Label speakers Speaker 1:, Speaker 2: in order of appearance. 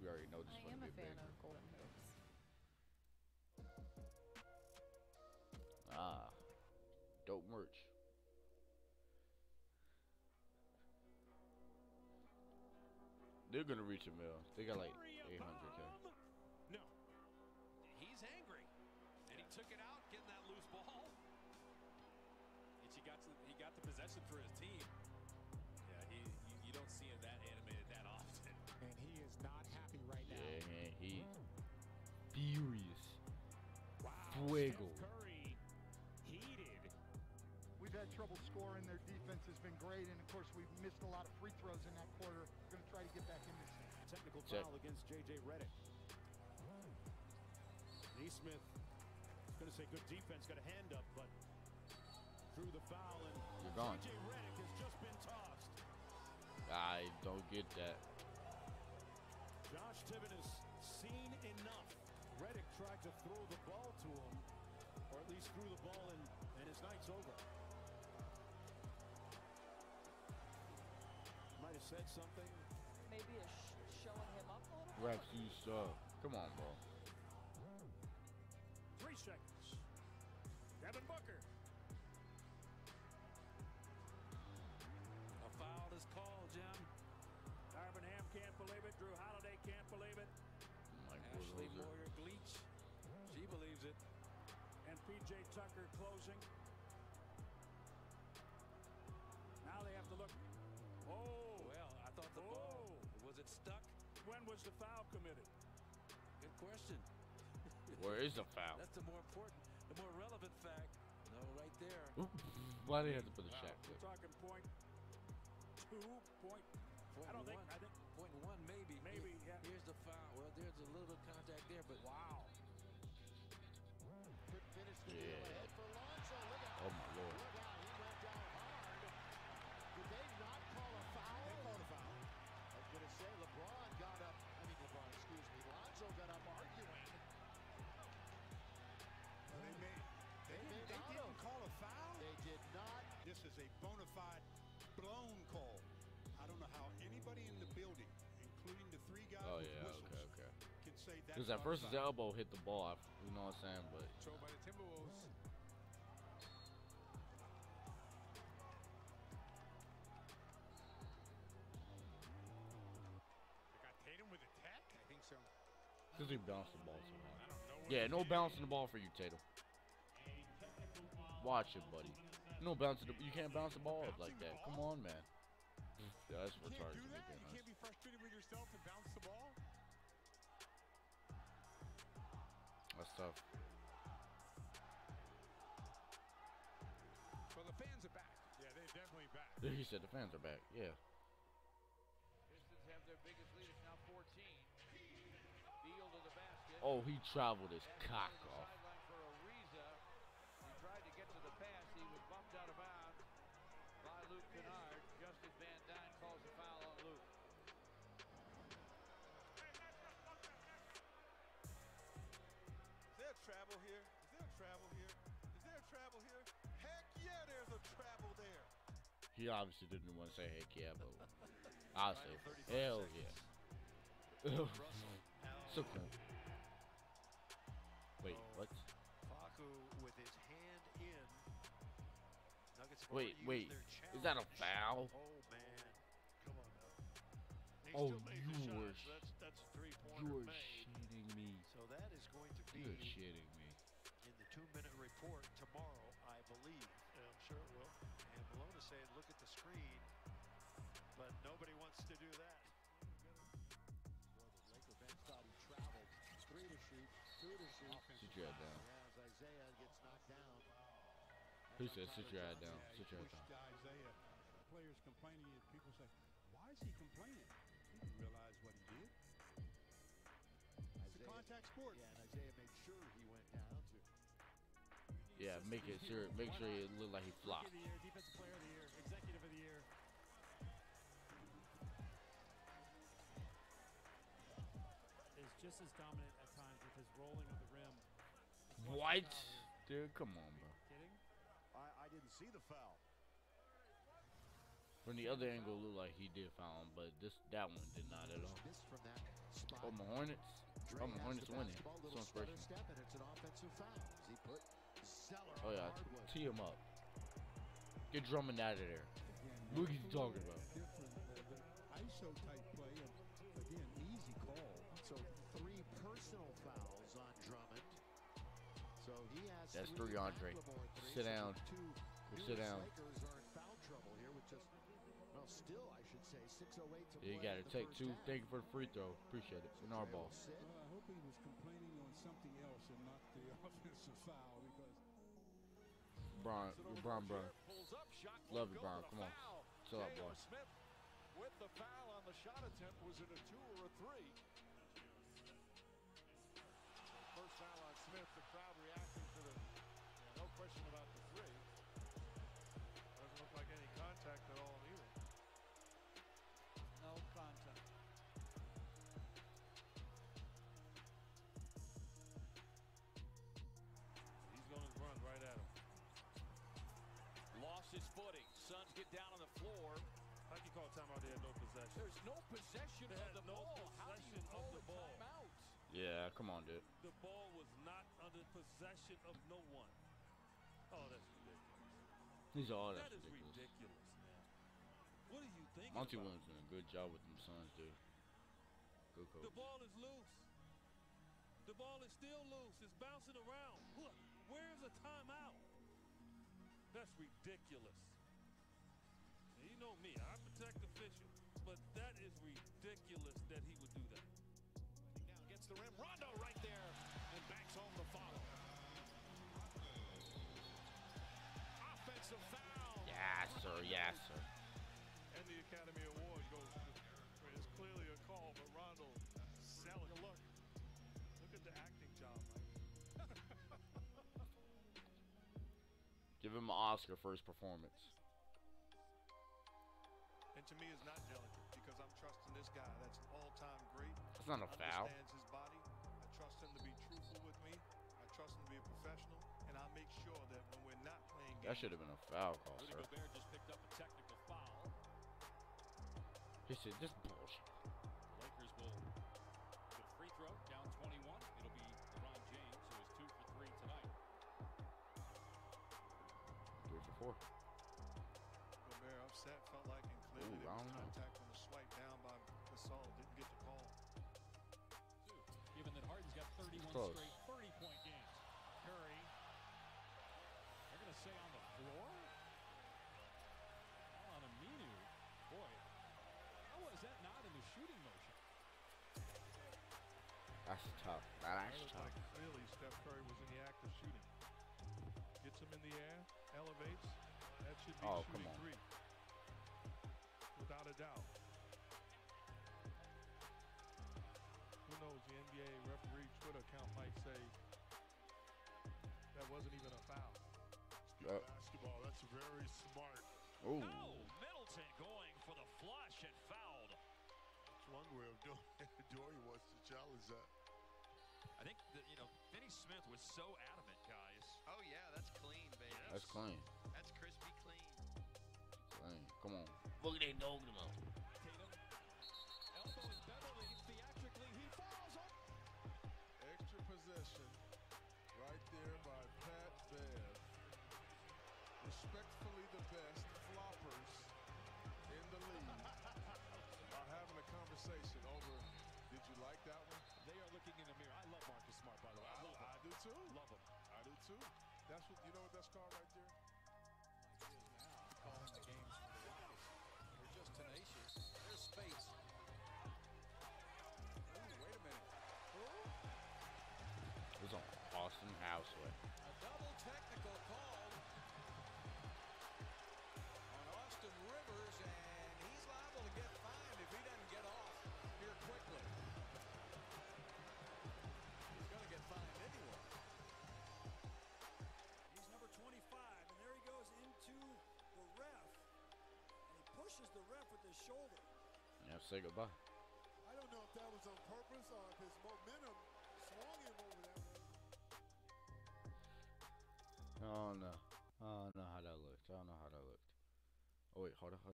Speaker 1: We already know this is
Speaker 2: I
Speaker 1: going
Speaker 2: am
Speaker 1: to
Speaker 2: a
Speaker 1: be a
Speaker 2: fan
Speaker 1: banger.
Speaker 2: of Golden Hoops.
Speaker 1: Ah, dope merch. They're gonna reach a mil. They got like 800K.
Speaker 3: No. He's angry. And he took it out, getting that loose ball. And he got the possession for his team. Yeah, you don't see him that animated that often.
Speaker 4: And he is not happy right now.
Speaker 1: Yeah, man, he's furious.
Speaker 4: Wow.
Speaker 1: Fuego.
Speaker 4: Steph Curry heated.
Speaker 5: We've had trouble scoring. Their defense has been great, and of course we've missed a lot of free throws in that quarter. We're going to try to get back in this thing.
Speaker 4: Technical
Speaker 1: Check.
Speaker 4: foul against J.J. Redick. Neesmith going to say good defense, got a hand up, but threw the foul, and
Speaker 1: You're gone.
Speaker 4: J.J. Redick has just been tossed.
Speaker 1: I don't get that.
Speaker 4: Josh Tibbin has seen enough. Redick tried to throw the ball to him, or at least threw the ball in, and his night's over. Might have said something.
Speaker 6: Maybe showing him up a little bit.
Speaker 1: Rex, you suck. Come on, bro.
Speaker 4: 3 seconds. Devin Booker.
Speaker 3: A foul is called, Jim.
Speaker 4: Darvin Ham can't believe it. Drew Holiday can't believe it.
Speaker 1: Mike
Speaker 3: Ashley
Speaker 1: Bulldozer.
Speaker 3: Moyer Gleach. She believes it.
Speaker 4: And P.J. Tucker closing. Now they have to look. Oh,
Speaker 3: Well, I thought the ball, was it stuck?
Speaker 4: when was the foul committed?
Speaker 3: Good question.
Speaker 1: Where is the foul?
Speaker 3: That's the more important, the more relevant fact. No, right there.
Speaker 1: Why they have to put the Shaq
Speaker 4: We're
Speaker 1: there?
Speaker 4: talking point 2, point.
Speaker 3: Point
Speaker 4: I don't think.
Speaker 3: one.
Speaker 4: I think.
Speaker 3: Point one, maybe.
Speaker 4: Maybe, yeah.
Speaker 3: Here's the foul. Well, there's a little bit of contact there, but
Speaker 4: Wow.
Speaker 7: Couldn't finish the deal
Speaker 1: Yeah.
Speaker 7: ahead for Lonzo. Look out.
Speaker 1: Oh my lord.
Speaker 7: Look out. He went down hard. Did they not call a foul?
Speaker 4: They called a foul.
Speaker 7: I was going to say LeBron got up. LeBron, excuse me. Lonzo got up arguing.
Speaker 8: They
Speaker 7: made
Speaker 8: didn't call a foul.
Speaker 7: They did not.
Speaker 8: This is a bona fide blown call. I don't know how anybody in the building, including the 3 guys
Speaker 1: Oh
Speaker 8: with
Speaker 1: yeah,
Speaker 8: whistles,
Speaker 1: okay.
Speaker 8: can say that.
Speaker 1: Because at first his elbow hit the ball, you know what I'm saying? But
Speaker 3: throw by the Timberwolves.
Speaker 4: They got Tatum with a tech.
Speaker 8: I think so.
Speaker 1: because he bounced the ball so hard.
Speaker 4: I don't know.
Speaker 1: Yeah, no bouncing the ball for you, Tatum. Watch it, buddy. No bouncing. You can't bounce the ball up like that. Come on, man. Yeah, that's
Speaker 4: You can't
Speaker 1: retarded.
Speaker 4: do
Speaker 1: to me,
Speaker 4: that.
Speaker 1: being
Speaker 4: You
Speaker 1: honest.
Speaker 4: can't be frustrated with yourself and bounce the ball.
Speaker 1: That's tough.
Speaker 3: Well, the fans are back.
Speaker 4: Yeah, they're definitely back.
Speaker 1: He said the fans are back. Yeah.
Speaker 9: Pistons have their biggest lead. It's now 14. Beal to the basket.
Speaker 1: Oh, he traveled his
Speaker 9: And
Speaker 1: cock
Speaker 9: on the
Speaker 1: off.
Speaker 9: sideline for Ariza. He tried to get to the pass. He was bumped out of bounds by Luke Kennard. Justice Van Dyne calls a foul on Luke.
Speaker 8: Is there a travel here? Is there a travel here? Is there a travel here? Heck yeah, there's a travel there.
Speaker 1: He obviously didn't want to say heck yeah, but I'll say hell yeah. So cool. Wait, what?
Speaker 10: Facu with his hand in. Nuggets have
Speaker 1: Wait,
Speaker 10: already
Speaker 1: wait.
Speaker 10: used their
Speaker 1: Is that a
Speaker 10: challenge.
Speaker 1: foul?
Speaker 10: Oh man, come on now. He
Speaker 1: Oh,
Speaker 10: still made the
Speaker 1: you
Speaker 10: shot,
Speaker 1: were
Speaker 10: so that's a three-pointer
Speaker 1: You're
Speaker 10: made.
Speaker 1: shitting me.
Speaker 10: So that is going to be
Speaker 1: You're shitting me.
Speaker 10: in the 2-minute report tomorrow, I believe. And I'm sure it will. And Malone is saying, look at the screen, but nobody wants to do that.
Speaker 7: Well, the Laker bench thought he traveled. 3 to shoot, 2 to shoot.
Speaker 1: Sit your head down.
Speaker 7: Yeah, as Isaiah gets knocked down.
Speaker 1: Who said sit your head down? Sit your head
Speaker 8: Pushed
Speaker 1: down.
Speaker 8: Isaiah. Players complaining, and people say, why is he complaining? He didn't realize what he did. It's a contact sport.
Speaker 7: Yeah, and Isaiah made sure he went down to.
Speaker 1: Yeah, make sure it look like he flopped.
Speaker 4: Rookie of the year, defensive player of the year, executive of the year. Is just as dominant at times with his rolling of the rim.
Speaker 1: What? Dude, come on, bro.
Speaker 4: Kidding?
Speaker 7: I didn't see the foul.
Speaker 1: From the other angle, it looked like he did foul him, but that one did not at all.
Speaker 7: Missed from that spot.
Speaker 1: Oh, my Hornets.
Speaker 7: Dre
Speaker 1: Oh, my
Speaker 7: has
Speaker 1: Hornets
Speaker 7: the
Speaker 1: winning.
Speaker 7: basketball,
Speaker 1: So
Speaker 7: little stutter
Speaker 1: inspirational.
Speaker 7: step, and it's an offensive foul. As he put Zeller
Speaker 1: Oh,
Speaker 7: on
Speaker 1: yeah.
Speaker 7: hardwood.
Speaker 1: Tee him up. Get Drummond out of there. Look what he's talking about.
Speaker 8: Different, the ISO type play, again, easy call.
Speaker 7: So 3 personal fouls on Drummond. So he has
Speaker 1: That's
Speaker 7: 3,
Speaker 1: 3, Andre.
Speaker 7: McLemore 3.
Speaker 1: Sit
Speaker 7: So
Speaker 1: down.
Speaker 7: the 2
Speaker 1: Sit
Speaker 7: newest
Speaker 1: down.
Speaker 7: Lakers are in foul trouble here with just, well, still, I should say, 6:08 to
Speaker 1: Yeah, you
Speaker 7: play
Speaker 1: got
Speaker 7: in
Speaker 1: to
Speaker 7: the
Speaker 1: take
Speaker 7: first
Speaker 1: 2.
Speaker 7: half.
Speaker 1: Thank you for the free throw. Appreciate it. In our
Speaker 7: Dre
Speaker 1: ball.
Speaker 7: will sit.
Speaker 8: I hope he was complaining on something else and not the offensive foul because
Speaker 1: Bron, Bron.
Speaker 3: Pulls up, shot
Speaker 1: Love
Speaker 3: won't
Speaker 1: you,
Speaker 3: go,
Speaker 1: Bron.
Speaker 3: but a
Speaker 1: Come on.
Speaker 3: foul.
Speaker 1: Chill out,
Speaker 3: J.R.
Speaker 1: boy.
Speaker 3: Smith with the foul on the shot attempt. Was it a 2 or a 3? First foul on Smith. The crowd reacting to the, no question about the 3.
Speaker 10: Doesn't look like any contact at all either.
Speaker 9: No contact.
Speaker 3: He's going to run right at him. Lost his footing. Suns get down on the floor.
Speaker 10: How can you call timeout? They had no possession.
Speaker 3: There's no possession
Speaker 10: They
Speaker 3: of
Speaker 10: had
Speaker 3: the
Speaker 10: no
Speaker 3: ball. How do you
Speaker 10: possession
Speaker 3: call
Speaker 10: of the
Speaker 3: a
Speaker 10: ball.
Speaker 3: timeout?
Speaker 1: Yeah, come on, dude.
Speaker 10: The ball was not under possession of no one. Oh, that's ridiculous.
Speaker 1: These are all
Speaker 10: That
Speaker 1: that's
Speaker 10: is
Speaker 1: ridiculous.
Speaker 10: ridiculous, man. What are you thinking
Speaker 1: Monty
Speaker 10: about?
Speaker 1: Williams doing a good job with them Suns, dude. Good coach.
Speaker 10: The ball is loose. The ball is still loose. It's bouncing around. Look, where's a timeout? That's ridiculous. Now, you know me, I protect officials, but that is ridiculous that he would do that.
Speaker 3: Now against the rim. Rondo right there and backs home the foul. Offensive foul.
Speaker 1: Yes, sir. Yes, sir.
Speaker 10: And the Academy Award goes to, it's clearly a call, but Rondo selling. Look at the acting job, man.
Speaker 1: Give him an Oscar for his performance.
Speaker 10: And to me, it's not delicate because I'm trusting this guy. That's an all-time great.
Speaker 1: That's not a foul.
Speaker 10: Understands his body. I trust him to be truthful with me. I trust him to be a professional, and I'll make sure that when we're not playing games,
Speaker 1: That should have been a foul call,
Speaker 3: Rudy
Speaker 1: sir.
Speaker 3: Gobert just picked up a technical foul.
Speaker 1: He said, this bullshit.
Speaker 3: The Lakers will get a free throw, down 21. It'll be LeBron James, who is 2 for 3 tonight.
Speaker 1: 3 for 4.
Speaker 10: Gobert upset, felt like, and clearly
Speaker 1: Ooh,
Speaker 10: there
Speaker 1: I
Speaker 10: was
Speaker 1: don't know.
Speaker 10: contact on the swipe down by Gasol. Didn't get the call.
Speaker 3: Given that Harden's got 31
Speaker 1: close.
Speaker 3: straight 30-point games. Curry, they're going to say on the floor? On Aminu. Boy, how was that not in the shooting motion?
Speaker 1: That's tough. That's
Speaker 10: It looked
Speaker 1: tough.
Speaker 10: like clearly Steph Curry was in the act of shooting. Gets him in the air, elevates. That should be
Speaker 1: Oh,
Speaker 10: shooting
Speaker 1: come on.
Speaker 10: 3. Without a doubt. Who knows, the NBA referee Twitter account might say that wasn't even a foul.
Speaker 2: Basketball, that's very smart.
Speaker 1: Ooh.
Speaker 3: Oh, Middleton going for the flush and fouled.
Speaker 2: That's one way of doing it. Dory wants to challenge that.
Speaker 3: I think that, Finney Smith was so adamant, guys.
Speaker 11: Oh yeah, that's clean, baby.
Speaker 1: That's clean.
Speaker 11: That's crispy clean.
Speaker 1: Clean. Come on. Look at that dog though.
Speaker 3: Tatum, elbow is Beverly, theatrically, he falls up.
Speaker 2: Extra possession right there by Pat Bev. Respectfully the best floppers in the league are having a conversation over, did you like that one?
Speaker 3: They are looking in the mirror. I love Marcus Smart, by the way.
Speaker 2: I do too.
Speaker 3: Love him.
Speaker 2: I do too. That's what, you know what that's called right there?
Speaker 9: Calling the games for the Rockets. They're just tenacious. There's space. Ooh, wait a minute.
Speaker 1: It was on Austin Houseway.
Speaker 9: A double technical called on Austin Rivers, and he's liable to get fined if he doesn't get off here quickly. He's going to get fined anyway.
Speaker 12: He's number 25, and there he goes into the ref, and he pushes the ref with his shoulder.
Speaker 1: Yeah, say goodbye.
Speaker 2: I don't know if that was on purpose or if his momentum swung him over that way.
Speaker 1: Oh no. I don't know how that looked. I don't know how that looked. Oh wait, hold on.